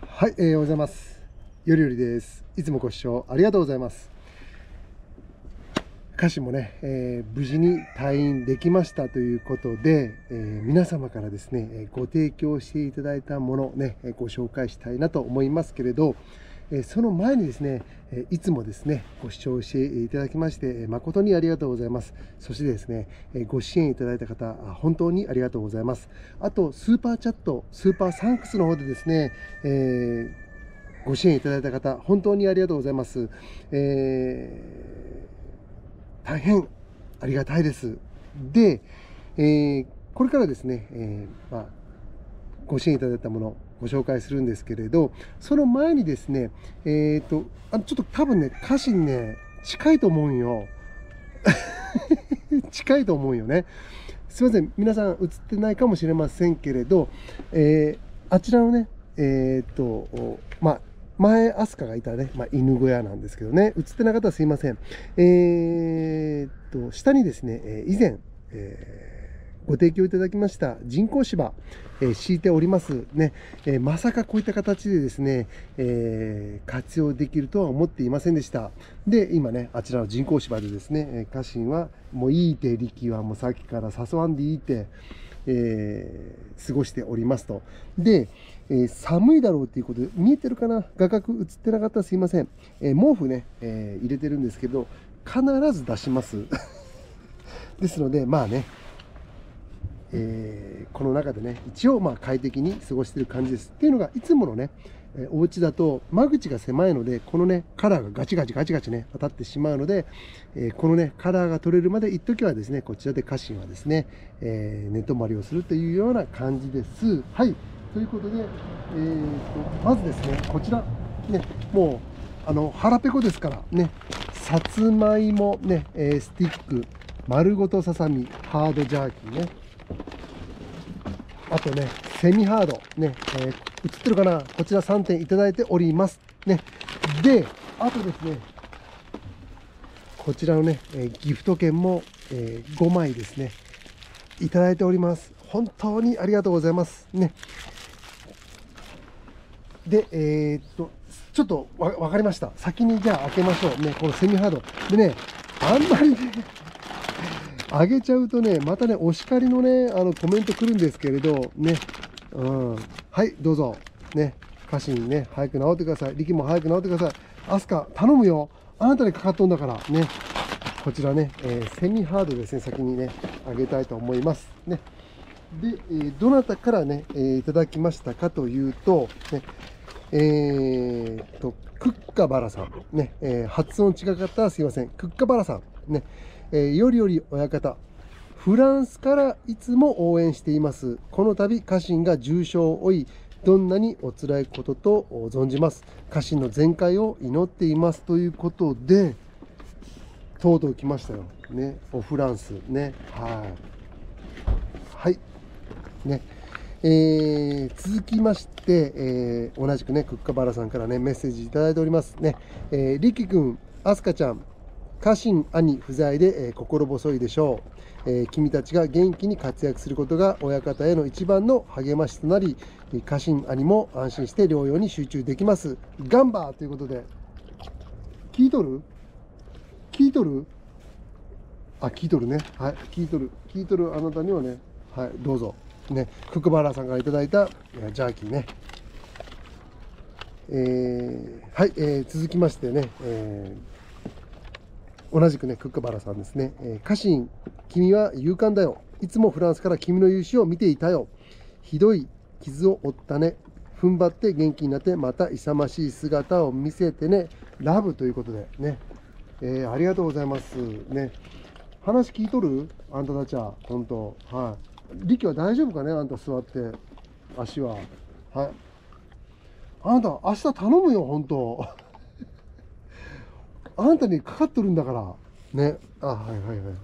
はい、おはようございます。よりよりです。いつもご視聴ありがとうございます。歌詞もね、無事に退院できましたということで、皆様からですね、ご提供していただいたものをね、ご紹介したいなと思いますけれど、その前にですね、いつもですね、ご視聴していただきまして、誠にありがとうございます。そしてですね、ご支援いただいた方、本当にありがとうございます。あと、スーパーチャット、スーパーサンクスの方でですね、ご支援いただいた方、本当にありがとうございます。大変ありがたいです。で、これからですね、ご支援いただいたものをご紹介するんですけれど、その前にですね、ちょっと多分ね、歌詞にね、近いと思うんよ。近いと思うよね。すいません、皆さん映ってないかもしれませんけれど、あちらのね、前、アスカがいたね、犬小屋なんですけどね、映ってなかったらすいません。下にですね、以前、ご提供いただきました人工芝、敷いておりますね、まさかこういった形でですね、活用できるとは思っていませんでした。で、今ね、あちらの人工芝でですね、家臣はもういいて、力はもうさっきから誘わんでいいて、過ごしておりますと。で、寒いだろうということで、見えてるかな、画角映ってなかったらすいません。毛布ね、入れてるんですけど、必ず出します。ですので、まあね、この中でね、一応快適に過ごしている感じです。っていうのが、いつものね、お家だと間口が狭いので、このね、カラーがガチガチガチガチね、当たってしまうので、このね、カラーが取れるまで一時はですね、こちらで家臣はですね、寝泊まりをするというような感じです。はい。ということで、まずですね、こちら、ね、もう、腹ペコですから、ね、さつまいもね、スティック、丸ごとささみ、ハードジャーキーね、あとね、セミハード、ね、映ってるかな、こちら3点いただいております。ね。で、あとですね、こちらのね、ギフト券も、5枚ですね、いただいております。本当にありがとうございます。ね。で、ちょっとわかりました。先にじゃあ開けましょう。ね、このセミハード。でね、あんまりね、あげちゃうとね、またね、お叱りのね、コメント来るんですけれど、ね、はい、どうぞ。ね、家臣ね、早く治ってください。力も早く治ってください。アスカ、頼むよ。あなたにかかっとんだから、ね。こちらね、セミハードですね、先にね、あげたいと思います。ね。で、どなたからね、いただきましたかというと、ね、クッカバラさん。ね、発音違かったらすいません。クッカバラさん。ね、よりより親方。フランスからいつも応援しています。この度、家臣が重傷を負い、どんなにお辛いことと存じます。家臣の全快を祈っていますということで、とうとう来ましたよ。ね、フランス。ね、はい。はい。ね。続きまして、同じくね、クッカバラさんからね、メッセージいただいておりますね。リキ君、アスカちゃん、家臣兄不在で、心細いでしょう、君たちが元気に活躍することが親方への一番の励ましとなり、家臣兄も安心して療養に集中できます。ガンバーということで、聞いとる聞いとる聞いとるね。はい、聞いとる。聞いとるあなたにはね、はい、どうぞ。ね、クックバラさんからいただいたジャーキーね。はい、続きましてね、同じくね、クックバラさんですね。家臣、君は勇敢だよ。いつもフランスから君の勇姿を見ていたよ。ひどい傷を負ったね。踏ん張って元気になって、また勇ましい姿を見せてね。ラブということでね。ありがとうございます。ね。話聞いとるあんたたちは、本当。はい。力は大丈夫かね、あんた座って。足は。はい。あんた、明日頼むよ、本当。あんたにかかっとるんだから。ね。はいはいはい。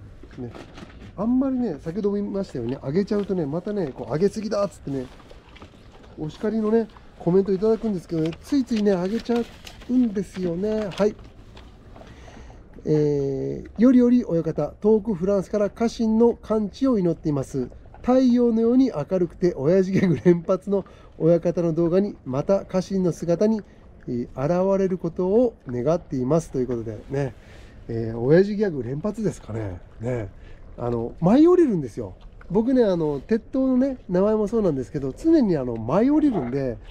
ね。あんまりね、先ほども言いましたよね、上げちゃうとね、またね、こう上げすぎだっつってね、お叱りのね、コメントいただくんですけどね、ついついね、上げちゃうんですよね。はい。よりより親方、遠くフランスから家臣の完治を祈っています。 太陽のように明るくて親父ギャグ連発の親方の動画にまた家臣の姿に現れることを願っていますということでね、親父ギャグ連発ですかね。舞い降りるんですよ。僕ね、鉄塔のね、名前もそうなんですけど、常に舞い降りるんで、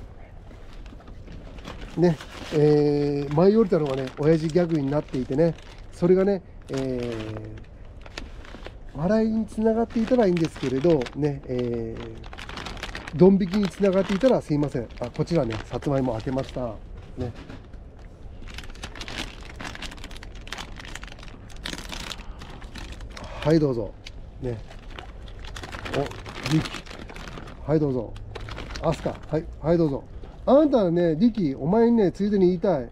ね、舞い降りたのがね、親父ギャグになっていてね、それがね、笑いにつながっていたらいいんですけれど、ね、ドン引きにつながっていたらすいません。こちらね、さつまいも開けました。ね。はい、どうぞ。ね。リキ。はい、どうぞ。アスカ。はい、はい、どうぞ。あんたね、リキ、お前にね、ついでに言いたい。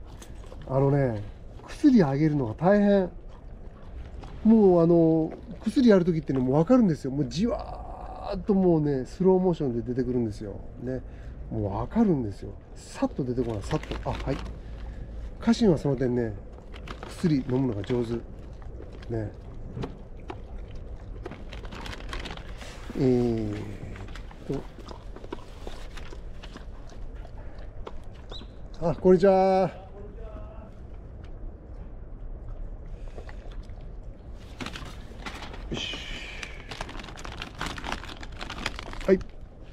薬あげるのが大変。もう薬やるときってね、もう分かるんですよ。もうじわーっともうね、スローモーションで出てくるんですよ。ね。もう分かるんですよ。さっと出てこない、さっと。はい。家臣はその点ね、薬飲むのが上手。ね。こんにちは。よし。はい。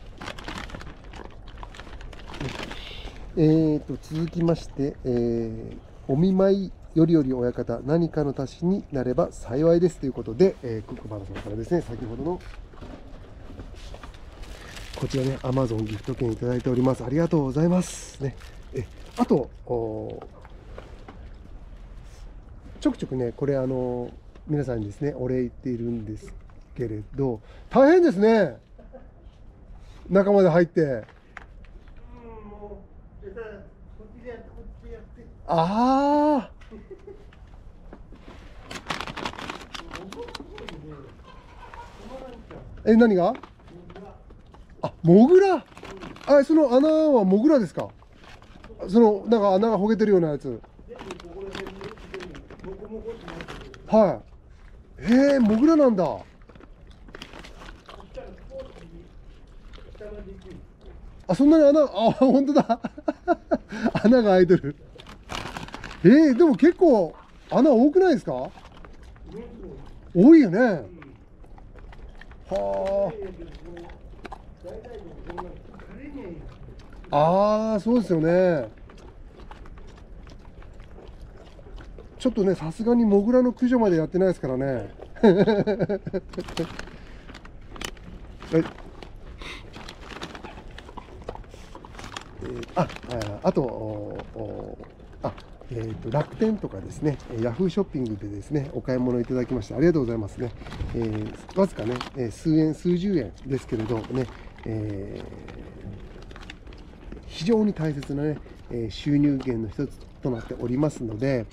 続きまして、お見舞いよりより親方、何かの足しになれば幸いですということで、クックバラさんからですね、先ほどのこちらね、Amazon ギフト券いただいております。ありがとうございます。ね、あと、ちょくちょくね、これ皆さんにですね、お礼言っているんですけれど、大変ですね。中まで入って。ああ。何が？モグラ。その穴はモグラですか？なんか穴がほげてるようなやつ。はい。モグラなんだ。そんなに本当だ。穴が開いてる。でも結構穴多くないですか？多いよね。はあ。そうですよね。ちょっとね、さすがにモグラの駆除までやってないですからね。はい。あと、楽天とかですね、ヤフーショッピングでですね、お買い物いただきましてありがとうございますね。わずかね、数円、数十円ですけれどね、非常に大切なね、収入源の一つとなっておりますので、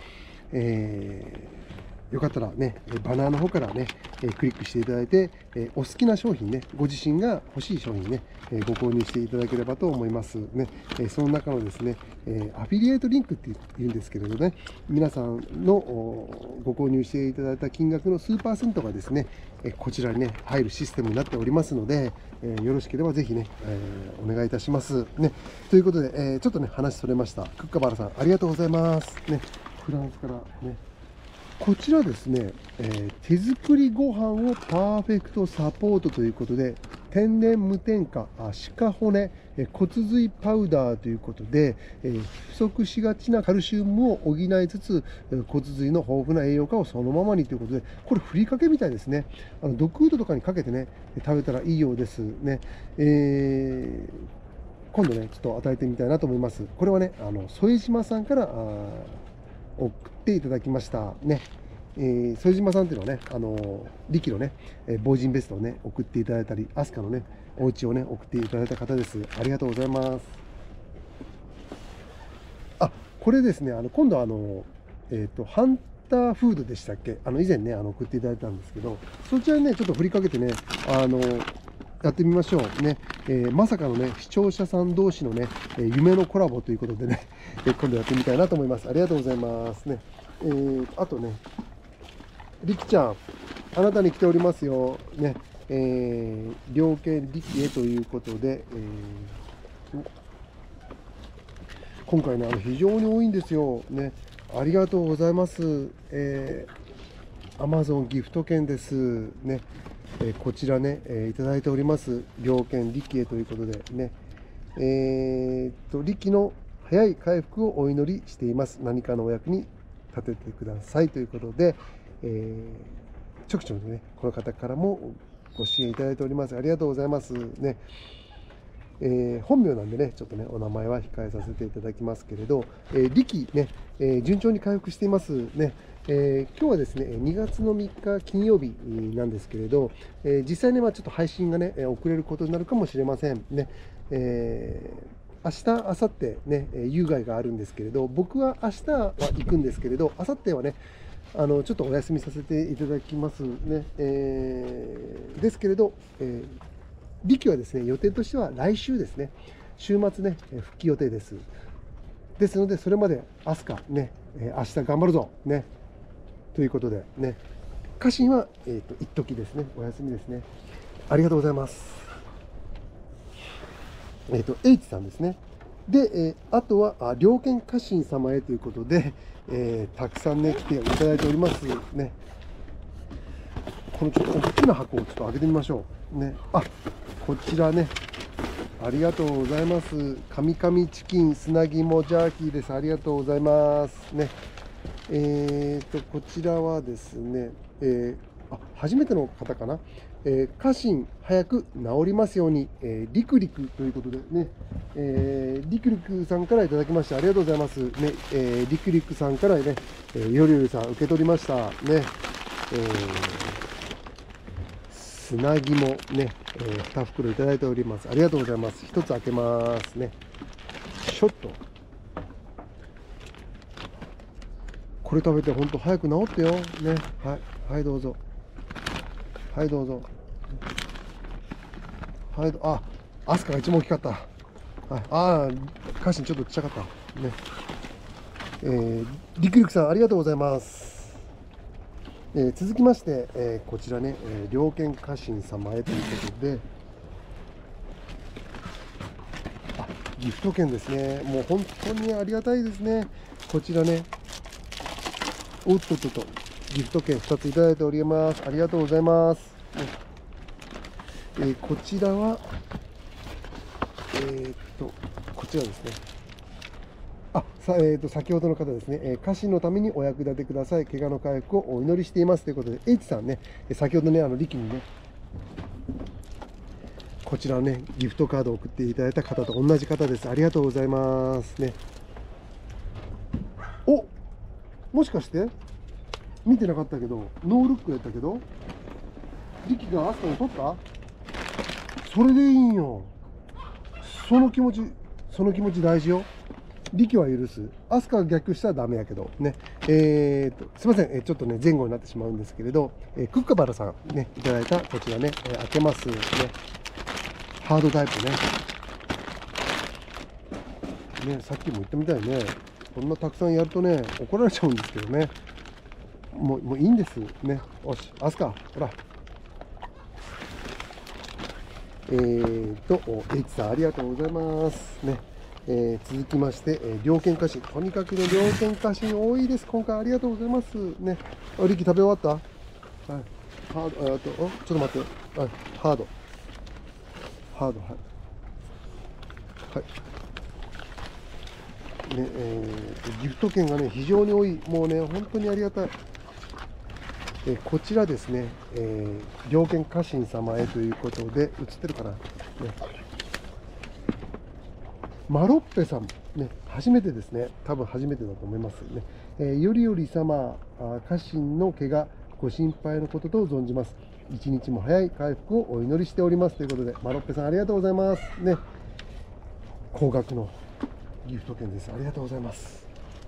よかったらね、バナーの方からね、クリックしていただいて、お好きな商品ね、ご自身が欲しい商品ね、ご購入していただければと思いますね。その中のですね、アフィリエイトリンクって言うんですけれどね、皆さんのご購入していただいた金額の数%がですね、こちらにね、入るシステムになっておりますので、よろしければぜひね、お願いいたします。ね、ということで、ちょっとね、話それました。クッカバラさん、ありがとうございます。ね、フランスからね。こちらですね、手作りご飯をパーフェクトサポートということで、天然無添加鹿骨骨髄パウダーということで、不足しがちなカルシウムを補いつつ骨髄の豊富な栄養価をそのままにということで、これふりかけみたいですね。ドッグフードとかにかけてね食べたらいいようですね。今度ねちょっと与えてみたいなと思います。これはね副島さんから送っていただきましたね。副島さんっていうのはね、リキのね、防塵ベストをね、送っていただいたり、アスカのね、お家をね、送っていただいた方です。ありがとうございます。これですね、今度ハンターフードでしたっけ？以前ね、送っていただいたんですけど、そちらにね、ちょっと振りかけてね、やってみましょうね。まさかのね、視聴者さん同士のね、夢のコラボということでね、今度やってみたいなと思います。ありがとうございますね。あとね、りきちゃん、あなたに来ておりますよ。ね、 猟犬力へということで、今回ね、非常に多いんですよ。ね、ありがとうございます。Amazon ギフト券です。ね、こちらね、いただいております。猟犬力へということでね、力の早い回復をお祈りしています。何かのお役に立ててくださいということで、ちょくちょくね、この方からもご支援いただいております。ありがとうございますね。本名なんでね、ちょっとね、お名前は控えさせていただきますけれど、力ね、順調に回復していますね。今日はですね、2月の3日金曜日なんですけれど、実際ね、ちょっと配信がね、遅れることになるかもしれませんね。明日、明後日ね、有害があるんですけれど、僕は明日は行くんですけれど、明後日はね、ちょっとお休みさせていただきますね。ですけれど、力はですね、予定としては来週ですね、週末ね、復帰予定です。ですので、それまで明日かね、明日頑張るぞね、ということでね、家臣は、一時ですね、お休みですね。ありがとうございます。H さんですね。で、あとは、猟犬家臣様へということで、たくさんね、来ていただいておりますね。このちょっと大きな箱をちょっと開けてみましょう。ね。こちらね。ありがとうございます。カミカミチキン砂肝ジャーキーです。ありがとうございます。ね。こちらはですね、初めての方かな。家臣早く治りますように、リクリクということでね、リクリクさんからいただきましてありがとうございます。ね、リクリクさんからね、よりよりさん受け取りましたね。砂肝ね、2袋いただいております。ありがとうございます。1つ開けますね。ちょっと。これ食べて本当早く治ってよ。ね。はい。はい、どうぞ。はい、どうぞ。はい、アスカが一番大きかった。はい、家臣ちょっとちっちゃかった。ね。リクリクさん、ありがとうございます。続きまして、こちらね、猟犬家臣様へということで、ギフト券ですね。もう本当にありがたいですね。こちらね、おっとっとっと、ギフト券2ついただいております。ありがとうございます。こちらは、こちらですね。先ほどの方ですね、家臣のためにお役立てください。怪我の回復をお祈りしていますということで、H さんね、先ほどね、力にね、こちらね、ギフトカードを送っていただいた方と同じ方です。ありがとうございますね。もしかして見てなかったけど、ノールックやったけど、力がアスカに取った？それでいいんよ。その気持ち大事よ。力は許す。アスカが逆したらダメやけどね。すいません、ちょっとね、前後になってしまうんですけれど、クッカバラさんね、いただいたこちらね、開けますね。ハードタイプね。ね、さっきも言ったみたいね、こんなたくさんやるとね、怒られちゃうんですけどね。もういいんですね。よし、アスカ、ほら。H さん、ありがとうございますね。続きまして、猟犬家臣。とにかくね、猟犬家臣多いです。今回ありがとうございますね。リキ食べ終わった？はい。ハード、ちょっと待って。はい。ハード、はい。はい。ね、ギフト券がね、非常に多い。もうね、本当にありがたい。こちらですね、猟犬家臣様へということで、映ってるかな、ね、マロッペさん、ね、初めてですね、多分初めてだと思いますね。よりより様、家臣の怪我、ご心配のことと存じます。一日も早い回復をお祈りしておりますということで、マロッペさん、ありがとうございます。ね、高額のギフト券です。ありがとうございます。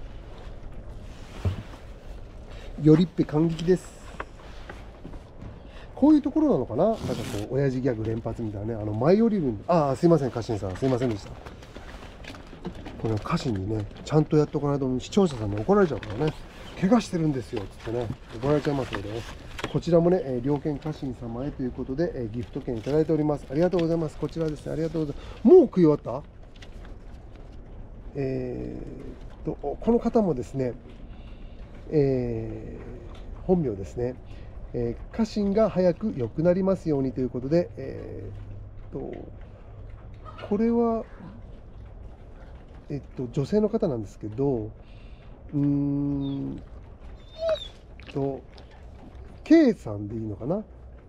よりっぺ感激です。こういうところなのかな、なんかこう、親父ギャグ連発みたいなね、舞い降りるんで、すいません、家臣さん、すいませんでした。これ、家臣にね、ちゃんとやっておかないと、視聴者さんに怒られちゃうからね、怪我してるんですよ、つってね、怒られちゃいますのでね、 こちらもね、猟犬家臣様へということで、ギフト券いただいております。ありがとうございます。こちらですね、ありがとうございます。もう食い終わった？この方もですね、本名ですね、家臣が早く良くなりますようにということで、これは、女性の方なんですけど、K さんでいいのかな。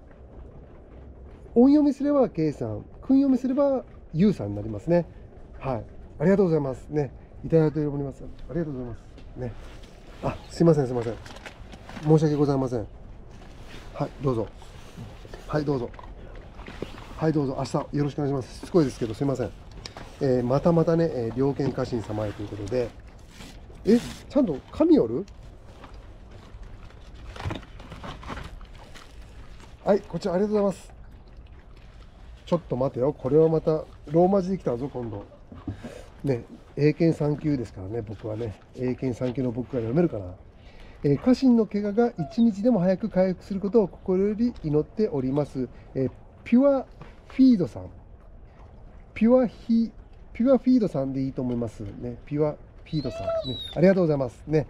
音読みすれば K さん、訓読みすれば U さんになりますね。はい。ありがとうございますね。いただいております。ありがとうございますね。あ、すいません、すいません。申し訳ございません。はい、どうぞ。はい、どうぞ。はい、どうぞ。明日よろしくお願いします。しつこいですけど、すいません。またまたね、猟犬家臣様へということで、ちゃんと紙よる？はい、こちらありがとうございます。ちょっと待てよ。これはまたローマ字できたぞ、今度。ね、英検3級ですからね、僕はね。英検3級の僕が読めるかな。家臣の怪我が一日でも早く回復することを心より祈っております。ピュアフィードさん。ピュアフィードさんでいいと思いますね。ピュアフィードさん。ね、ありがとうございます。ね。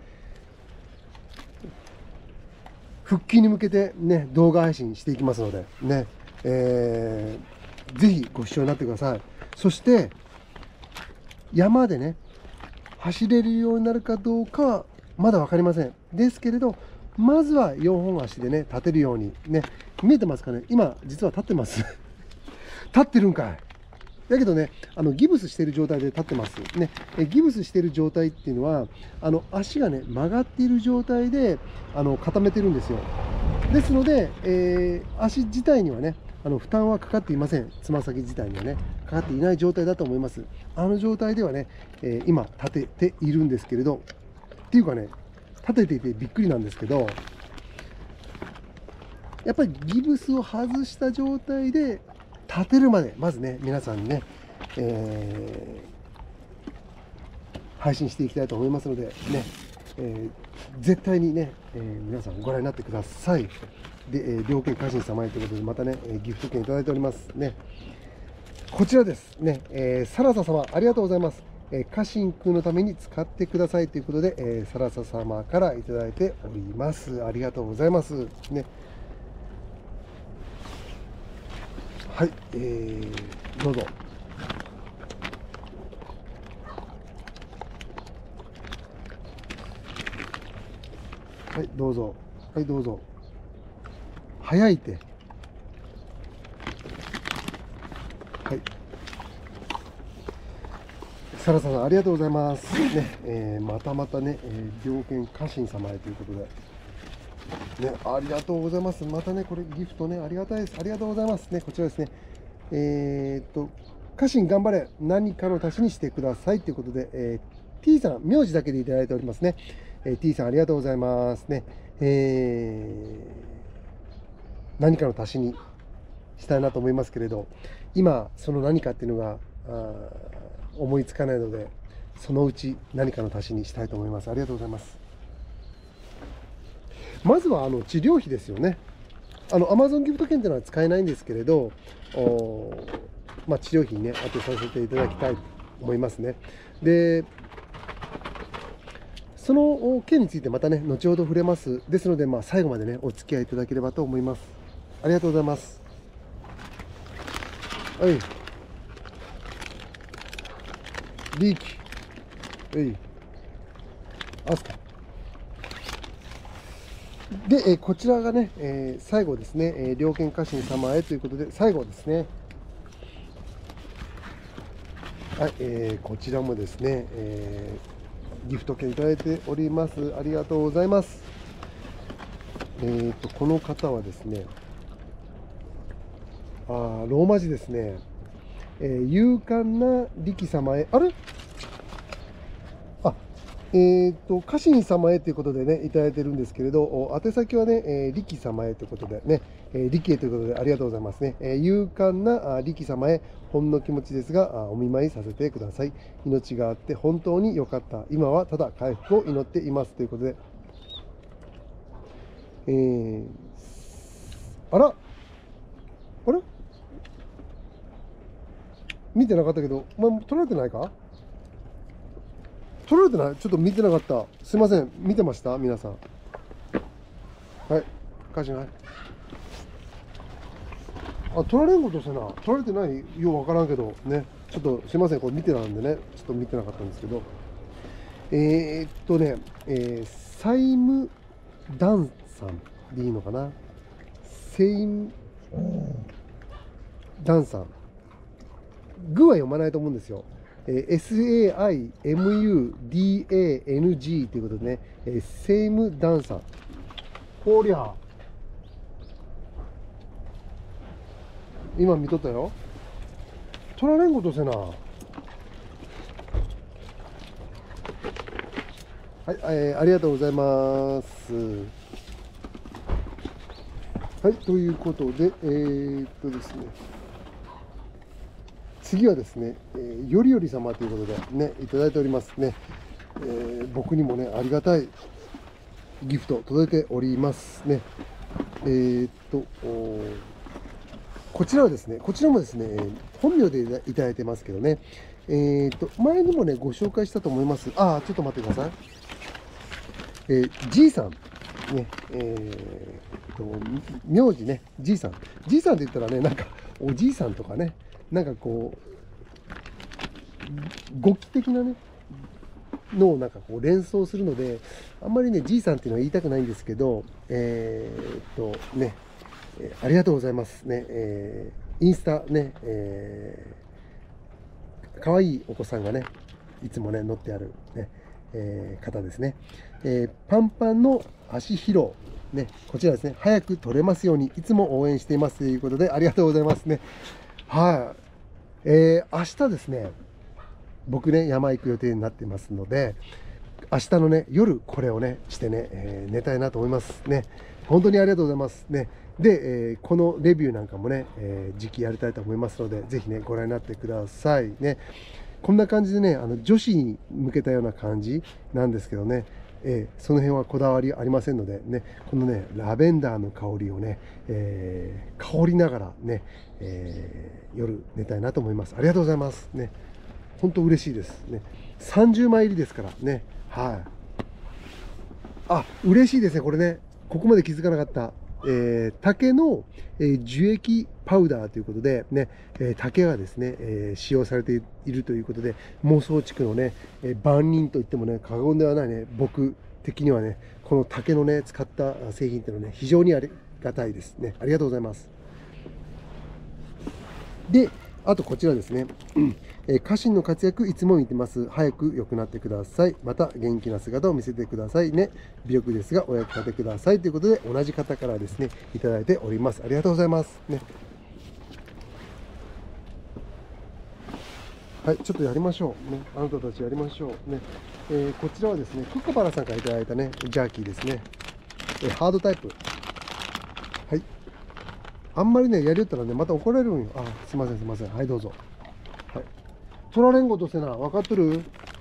復帰に向けてね、動画配信していきますので、ね、ぜひご視聴になってください。そして、山でね、走れるようになるかどうかはまだ分かりません。ですけれど、まずは4本足でね、立てるように、ね、見えてますかね、今、実は立ってます。立ってるんかい。だけどね、ギブスしている状態で立ってます。ね、ギブスしている状態っていうのは、足がね、曲がっている状態で固めてるんですよ。ですので、足自体にはね、負担はかかっていません。つま先自体にはね、かかっていない状態だと思います。状態ではね、今、立てているんですけれど、っていうかね、立てていてびっくりなんですけど、やっぱりギブスを外した状態で、立てるまで、まずね、皆さんにね、配信していきたいと思いますので、ね、絶対にね、皆さんご覧になってください。で、猟犬家臣様へということで、またね、ギフト券いただいておりますね。こちらですね、サラサ様、ありがとうございます。家臣君のために使ってくださいということで、サラサ様からいただいております。ありがとうございます。ね。はい、どうぞ。はい、どうぞ。はい、どうぞ。早いって。はい。サラサさん、ありがとうございます。ね、またまたね、猟犬家臣様へということで。ね、ありがとうございます。またね、これギフトね、ありがたいです。ありがとうございます。ね、こちらですね。家臣頑張れ、何かの足しにしてくださいということで、T さん、名字だけでいただいておりますね。T さん、ありがとうございますね。何かの足しにしたいなと思いますけれど、今、その何かっていうのが思いつかないので、そのうち何かの足しにしたいと思います。ありがとうございます。まずは治療費ですよね。Amazon ギフト券というのは使えないんですけれど、治療費にね、当てさせていただきたいと思いますね。で、その件についてまたね、後ほど触れます。ですので、最後までね、お付き合いいただければと思います。ありがとうございます。はい。リーキ。はい。アスカ。で、こちらがね、最後ですね、猟犬家臣様へということで、最後ですね。はい、こちらもですね、ギフト券いただいております。ありがとうございます。この方はですね、ローマ字ですね。勇敢な力様へ、あれ家臣様へということでね、いただいてるんですけれど、宛先はね、力様へということでね、力へということでありがとうございますね。勇敢な力様へ、ほんの気持ちですが、お見舞いさせてください。命があって本当に良かった。今はただ回復を祈っていますということで、 あら、あれ見てなかったけど、撮られてないか？撮られてない？ちょっと見てなかった。すいません。見てました皆さん。はい。歌詞ない。あ、撮られんことせな。撮られてない？ようわからんけど、ね。ちょっとすいません。これ見てたんでね。ちょっと見てなかったんですけど。ね、サイム・ダンさんでいいのかな。セイム・ダンさん。グは読まないと思うんですよ。SAIMUDANG ということでね、セイム・ダンさん。おりゃ。今見とったよ。取られんことせな。はい、ありがとうございます。はい、ということで、ですね。次はですね、よりより様ということでね、いただいておりますね。僕にもね、ありがたいギフト届いておりますね。こちらはですね、こちらもですね、本名でいただいてますけどね、前にもね、ご紹介したと思います。ちょっと待ってください。G さん、ね、名字ね、G さん。G さんって言ったらね、なんか、おじいさんとかね、なんかこう、語気的なね、のをなんかこう連想するので、あんまりね、G さんっていうのは言いたくないんですけど、ね、ありがとうございますね。インスタね、かわいいお子さんがね、いつもね、乗ってある、ね方ですね。パンパンの足疲労、ね、こちらですね、早く取れますように、いつも応援していますということで、ありがとうございますね。はい。明日ですね、僕ね、山行く予定になってますので、明日のね、夜これをね、してね、寝たいなと思いますね。本当にありがとうございますね。で、このレビューなんかもね、次期やりたいと思いますので、ぜひね、ご覧になってくださいね。こんな感じでね、女子に向けたような感じなんですけどね、その辺はこだわりありませんのでね、このね、ラベンダーの香りをね、香りながらね、夜寝たいなと思います。ありがとうございますね。本当嬉しいですね。30枚入りですからね。はい。嬉しいですね。これね、ここまで気づかなかった。竹の、樹液パウダーということで、ね、竹がですね、使用されているということで、孟宗地区のね、万人といってもね、過言ではないね、僕的にはね、この竹のね、使った製品っていうのはね、非常にありがたいですね。ありがとうございます。で、あとこちらですね。家臣の活躍いつも見てます。早く良くなってください。また元気な姿を見せてくださいね。微力ですがお役立てくださいということで、同じ方からですね、いただいております。ありがとうございますね。はい、ちょっとやりましょうね。あなたたちやりましょうね。こちらはですね、クッコバラさんからいただいたね、ジャーキーですね。ハードタイプ。はい。あんまりね、やりよったらね、また怒られるんよ。すいません、すいません。はい、どうぞ。はい。取られんことせな、分かっとる？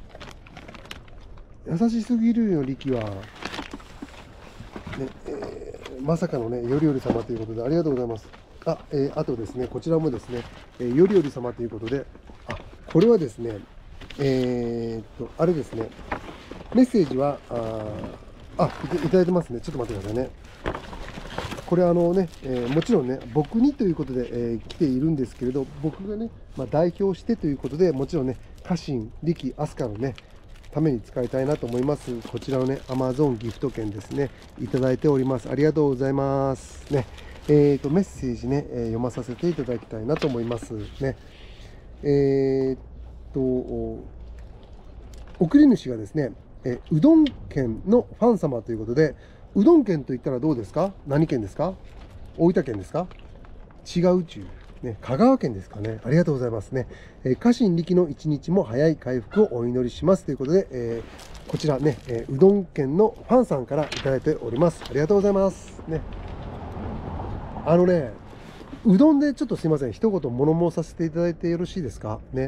優しすぎるよ、力は。ね、まさかのね、よりより様ということで、ありがとうございます。あとですね、こちらもですね、よりより様ということで、これはですね、あれですね、メッセージは、いただいてますね。ちょっと待ってくださいね。これね、もちろんね、僕にということで、来ているんですけれど、僕がね、代表してということで、もちろんね、家臣、力、飛鳥のね、ために使いたいなと思います。こちらのね、Amazon ギフト券ですね、いただいております。ありがとうございます。ね、メッセージね、読まさせていただきたいなと思いますね。送り主がですね、うどん県のファン様ということで、うどん県といったらどうですか？何県ですか？大分県ですか？違うちゅう。ね、香川県ですかね。ありがとうございますね。家臣力の一日も早い回復をお祈りしますということで、こちらね、うどん県のファンさんからいただいております。ありがとうございます。ね。うどんでちょっとすいません。一言物申させていただいてよろしいですかね。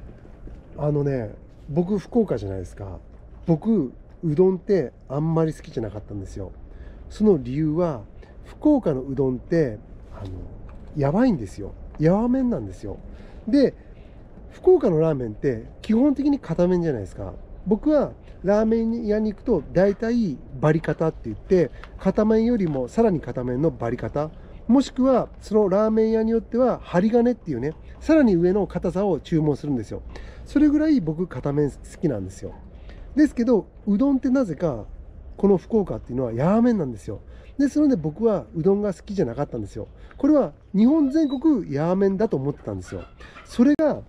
僕、福岡じゃないですか。僕、うどんってあんまり好きじゃなかったんですよ。その理由は、福岡のうどんってやばいんですよ。やわ麺なんですよ。で、福岡のラーメンって基本的に硬麺じゃないですか。僕はラーメン屋に行くと大体バリカタって言って、硬麺よりもさらに硬麺のバリカタ、もしくはそのラーメン屋によっては針金っていうね、さらに上の硬さを注文するんですよ。それぐらい僕硬麺好きなんですよ。ですけどうどんってなぜかこの福岡っていうのはやわ麺なんですよ。ですので僕はうどんが好きじゃなかったんですよ。これは日本全国やわ麺だと思ってたんですよ。それが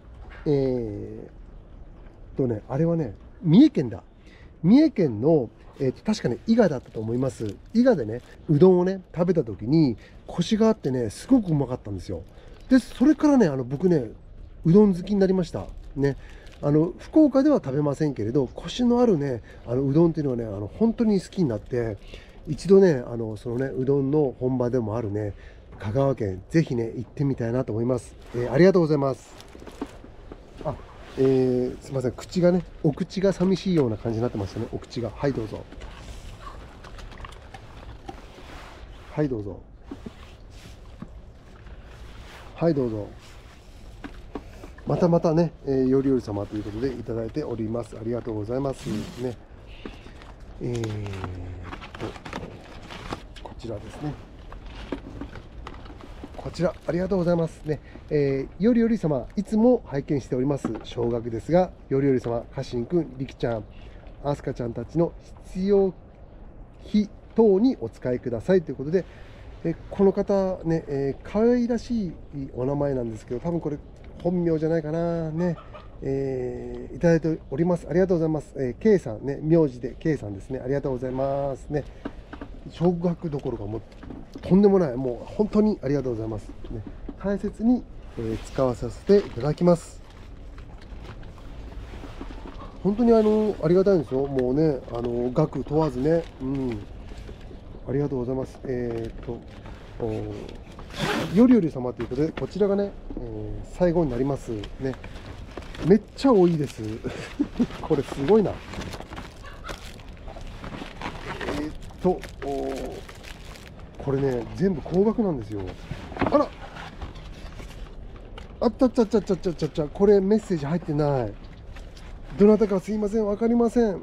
あれはね、三重県だ。三重県の、確かね、伊賀だったと思います。伊賀でね、うどんをね、食べた時に、コシがあってね、すごくうまかったんですよ。で、それからね、僕ね、うどん好きになりました。ね。福岡では食べませんけれど、コシのあるね、うどんっていうのはね、本当に好きになって、一度ね、そのね、うどんの本場でもあるね、香川県、ぜひね、行ってみたいなと思います。ありがとうございます。あ、すみません、口がね、お口が寂しいような感じになってましたね、お口が。はい、どうぞ。はい、どうぞ。はい、どうぞ。またまたね、よりより様ということでいただいております。ありがとうございますね。こちらですね。こちら、ありがとうございますね。よりより様、いつも拝見しております。小学ですが、よりより様、かしんくん、りきちゃん、あすかちゃんたちの必要費等にお使いくださいということで、この方ね、可愛らしいお名前なんですけど、多分これ本名じゃないかなね。いただいております。ありがとうございます。K さんね、名字で K さんですね。ありがとうございますね。小学どころかもうとんでもない、もう本当にありがとうございます。ね、大切に、使わさせていただきます。本当にありがたいんですよ。もうね、額問わずね、うん、ありがとうございます。よりより様ということで、こちらがね、最後になりますね。めっちゃ多いです。これすごいな。と、これね、全部高額なんですよ。あら、あったっちゃっちゃっちゃっちゃっちゃっちゃ、これメッセージ入ってない。どなたかすいません、わかりません。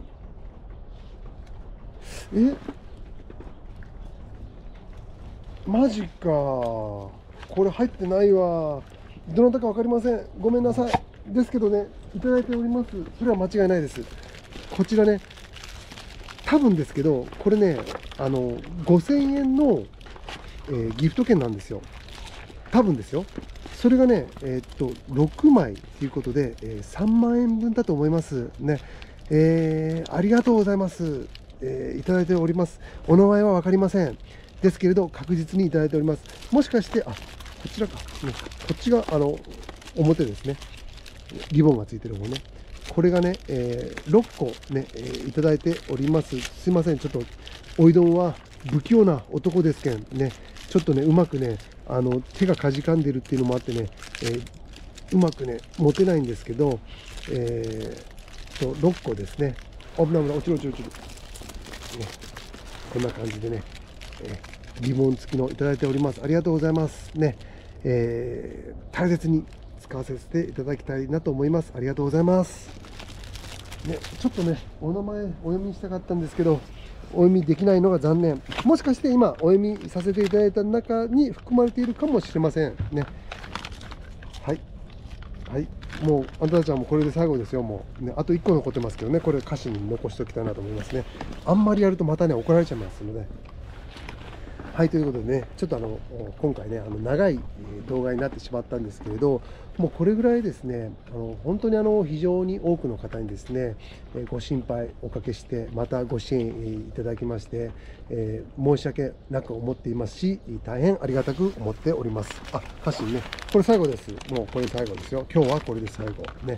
マジか。これ入ってないわ。どなたかわかりません。ごめんなさい。ですけどね、いただいております。それは間違いないです。こちらね、多分ですけど、これね、5000円の、ギフト券なんですよ。多分ですよ。それがね、6枚ということで、3万円分だと思いますね。ありがとうございます。いただいております。お名前は分かりません。ですけれど、確実にいただいております。もしかして、こちらか。ね、こっちが、表ですね。リボンがついてる方ね。これがね、6個ね、いただいております。すいません。ちょっと、おいどんは不器用な男ですけんね。ちょっとね、うまくね、手がかじかんでるっていうのもあってね、うまくね、持てないんですけど、6個ですね。危ない危ない、落ちる落ちる落ちる。ね、こんな感じでね、リボン付きのいただいております。ありがとうございますね。大切に使わせていただきたいなと思います。ありがとうございます。ね、ちょっとね、お名前お読みしたかったんですけど、お読みできないのが残念。もしかして今、お読みさせていただいた中に含まれているかもしれませんね。はい。はい。もう、あんたたちはもうこれで最後ですよ。もう、ね、あと1個残ってますけどね、これ歌詞に残しておきたいなと思いますね。あんまりやるとまたね、怒られちゃいますので。はい、ということでね、ちょっと今回ね、長い動画になってしまったんですけれど、もうこれぐらいですね、本当に非常に多くの方にですね、ご心配おかけして、またご支援いただきまして、申し訳なく思っていますし、大変ありがたく思っております。歌詞ね、これ最後です。もうこれ最後ですよ。今日はこれで最後。ね。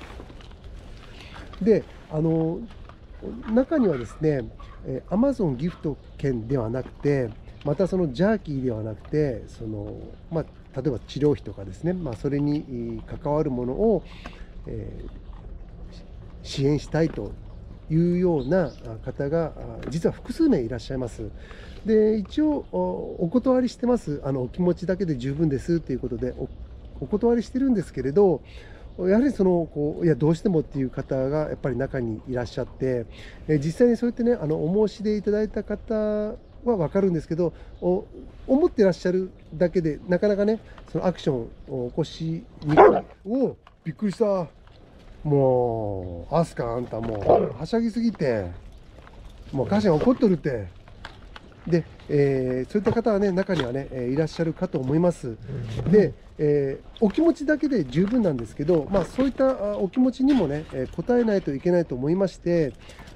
で、中にはですね、Amazon ギフト券ではなくて、またそのジャーキーではなくて、例えば治療費とかですね、それに関わるものを、支援したいというような方が実は複数名いらっしゃいます。で、一応お断りしてます。お気持ちだけで十分ですということでお断りしてるんですけれど、やはりいやどうしてもっていう方がやっぱり中にいらっしゃって、実際にそうやってねお申し出いただいた方は分かるんですけど、思ってらっしゃるだけでなかなかねそのアクションを起こしにくい。おお、びっくりした。もうアスカ、あんたもうはしゃぎすぎてもう家臣怒っとるって。で、そういった方はね中にはね、いらっしゃるかと思います。で、お気持ちだけで十分なんですけど、そういったお気持ちにもね、応えないといけないと思いまして、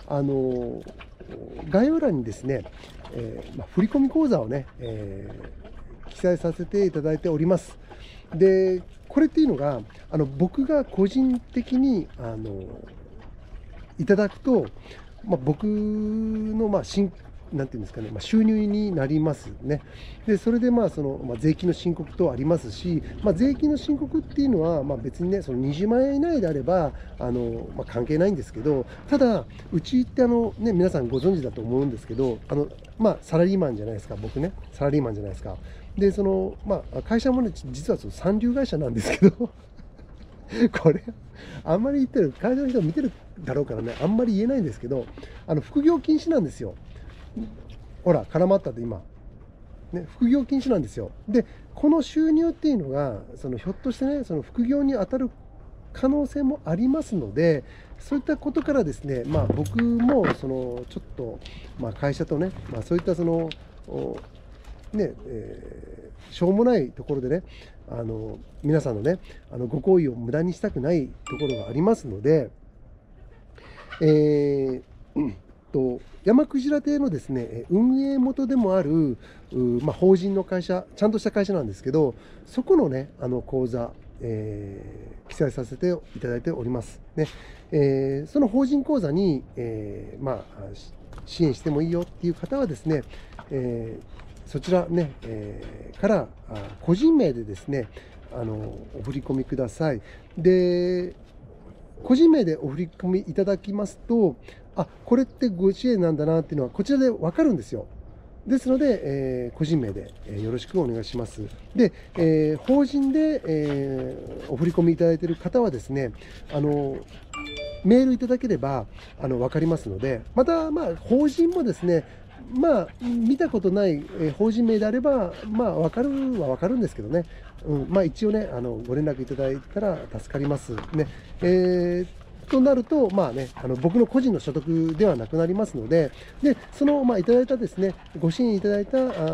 概要欄にですね、振込口座をね、記載させていただいております。で、これっていうのが僕が個人的にいただくと、僕のなんていうんですかね、収入になりますね。で、それで税金の申告等ありますし、税金の申告っていうのは、別にね、その20万円以内であれば、関係ないんですけど、ただ、うちって皆さんご存知だと思うんですけど、サラリーマンじゃないですか、僕ね、サラリーマンじゃないですか。で、会社もね、実は三流会社なんですけど、これ、あんまり言ってる、会社の人見てるだろうからね、あんまり言えないんですけど、副業禁止なんですよ。ほら、絡まったと今、ね、副業禁止なんですよ。で、この収入っていうのが、ひょっとしてね、その副業に当たる可能性もありますので、そういったことからですね、僕もちょっと、会社とね、そういったしょうもないところでね、皆さんのね、ご好意を無駄にしたくないところがありますので、山クジラ亭のですね、運営元でもある法人の会社、ちゃんとした会社なんですけど、そこのね、口座、記載させていただいておりますね。その法人口座に、支援してもいいよっていう方はですね、そちらね、から個人名でですね、お振り込みください。で、個人名でお振り込みいただきますと、これってご支援なんだなっていうのはこちらで分かるんですよ。ですので、個人名で、よろしくお願いします。で、法人で、お振り込みいただいている方はですね、メールいただければ分かりますので、また、法人もですね、見たことない、法人名であれば、分かるは分かるんですけどね、一応ね、ご連絡いただいたら助かりますね。となると、僕の個人の所得ではなくなりますので、でいただいたですね、ご支援いただいた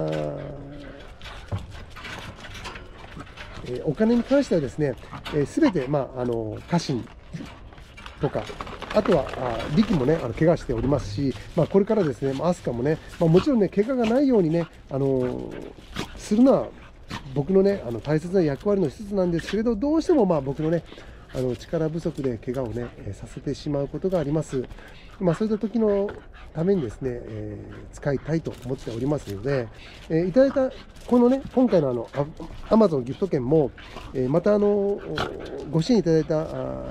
お金に関してはですね、すべて、家臣とか、あとは力もね、怪我しておりますし、これからですね、飛鳥もね、もちろんね、怪我がないようにね、するのは僕のね、大切な役割の一つなんですけれど、どうしても僕のね、力不足で怪我をね、させてしまうことがあります。そういった時のためにですね、使いたいと思っておりますので、いただいたこのね、今回のAmazon ギフト券も、またご支援いただいた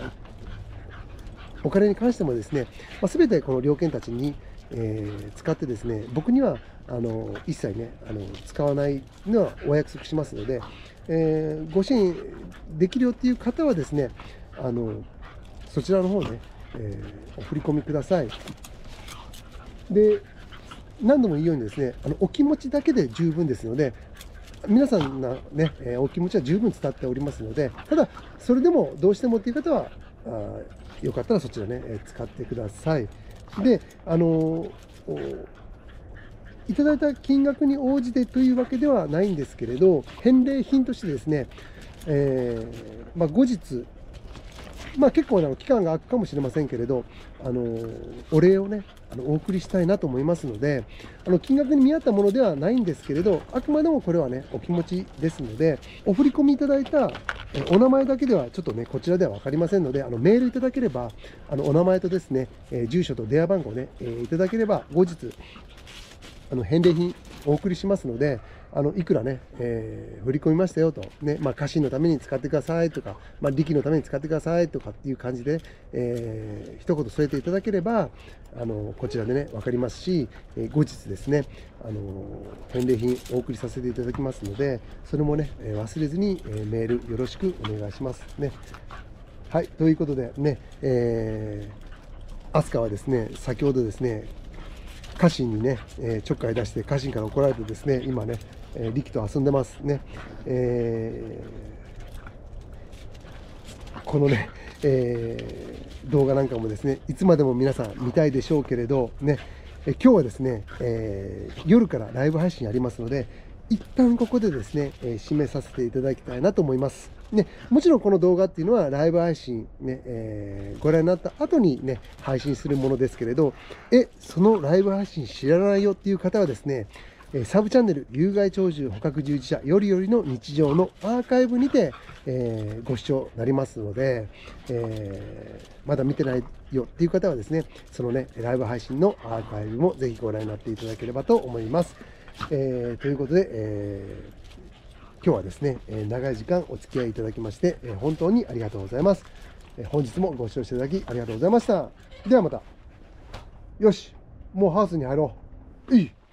お金に関してもですね、すべてこの猟犬たちに、使ってですね、僕には一切ね使わないのはお約束しますので、ご支援できるよっていう方はですね、そちらの方ね、お振り込みください。で、何度も言うようにですね、お気持ちだけで十分ですので、皆さんのね、お気持ちは十分伝っておりますので、ただそれでもどうしてもっていう方はよかったらそちらね、使ってください。で、いただいた金額に応じてというわけではないんですけれど、返礼品としてですね、後日、結構期間が空くかもしれませんけれど、お礼をね、お送りしたいなと思いますので、金額に見合ったものではないんですけれど、あくまでもこれはね、お気持ちですので、お振り込みいただいたお名前だけではちょっとね、こちらでは分かりませんので、メールいただければ、お名前とですね、住所と電話番号ね、いただければ、後日、 返礼品お送りしますので、いくらね、振り込みましたよと、ね、家臣のために使ってくださいとか、力のために使ってくださいとかっていう感じで、一言添えていただければ、こちらでね、分かりますし、後日ですね、返礼品お送りさせていただきますので、それもね、忘れずに、メールよろしくお願いしますね。はい、ということでね、飛鳥はですね、先ほどですね、家臣にね、ちょっかい出して家臣から怒られてですね、今ね、力と遊んでますね。このね、動画なんかもですね、いつまでも皆さん見たいでしょうけれどね、今日はですね、夜からライブ配信ありますので、一旦ここでですね、締めさせていただきたいなと思います。ね、もちろんこの動画っていうのはライブ配信、ね、ご覧になった後にね、配信するものですけれど、そのライブ配信知らないよっていう方はですね、サブチャンネル有害鳥獣捕獲従事者よりよりの日常のアーカイブにて、ご視聴になりますので、まだ見てないよっていう方はですね、そのね、ライブ配信のアーカイブもぜひご覧になっていただければと思います。ということで、今日はですね、長い時間お付き合いいただきまして、本当にありがとうございます。本日もご視聴していただきありがとうございました。ではまた。よし、もうハウスに入ろう。いい。